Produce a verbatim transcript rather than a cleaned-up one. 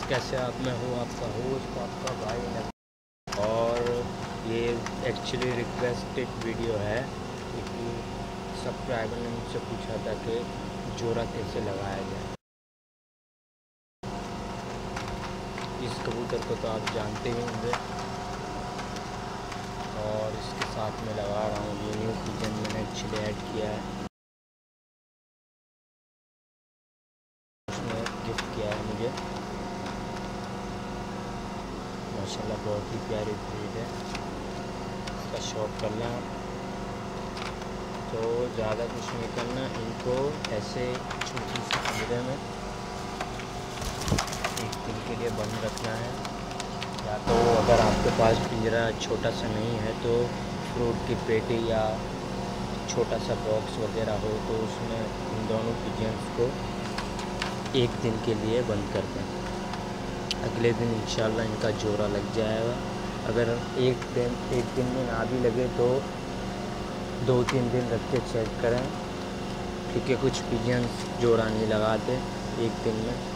कैसे आप मैं हूँ आपका होस्ट आपका भाई नबी। और ये एक्चुअली रिक्वेस्टेड वीडियो है क्योंकि सब्सक्राइबर ने मुझसे पूछा था कि जोड़ा कैसे लगाया जाए। इस कबूतर को तो आप जानते ही होंगे और इसके साथ में लगा रहा हूँ ये न्यू पिजन मैंने एक्चुअली ऐड किया है, उसने गिफ्ट किया है मुझे। माशाल्लाह बहुत ही प्यारी ब्रीड है। इसका शौक करना तो ज़्यादा कुछ नहीं करना, इनको ऐसे छोटी सी पिंजरे में एक दिन के लिए बंद रखना है, या तो अगर आपके पास पिंजरा छोटा सा नहीं है तो फ्रूट की पेटी या छोटा सा बॉक्स वगैरह हो तो उसमें इन दोनों पिजन्स को एक दिन के लिए बंद कर दें। अगले दिन इंशाल्लाह इनका जोड़ा लग जाएगा। अगर एक दिन एक दिन में ना भी लगे तो दो तीन दिन रख के चेक करें, क्योंकि कुछ पिजन्स जोड़ा नहीं लगाते एक दिन में।